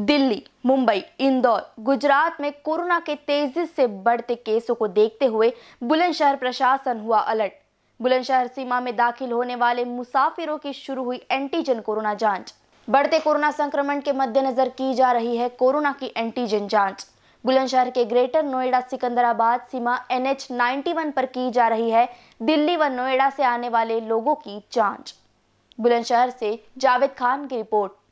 दिल्ली, मुंबई, इंदौर, गुजरात में कोरोना के तेजी से बढ़ते केसों को देखते हुए बुलंदशहर प्रशासन हुआ अलर्ट। बुलंदशहर सीमा में दाखिल होने वाले मुसाफिरों की शुरू हुई एंटीजन कोरोना जांच। बढ़ते कोरोना संक्रमण के मद्देनजर की जा रही है कोरोना की एंटीजन जांच। बुलंदशहर के ग्रेटर नोएडा सिकंदराबाद सीमा NH 91 पर की जा रही है दिल्ली व नोएडा से आने वाले लोगों की जांच। बुलंदशहर से जावेद खान की रिपोर्ट।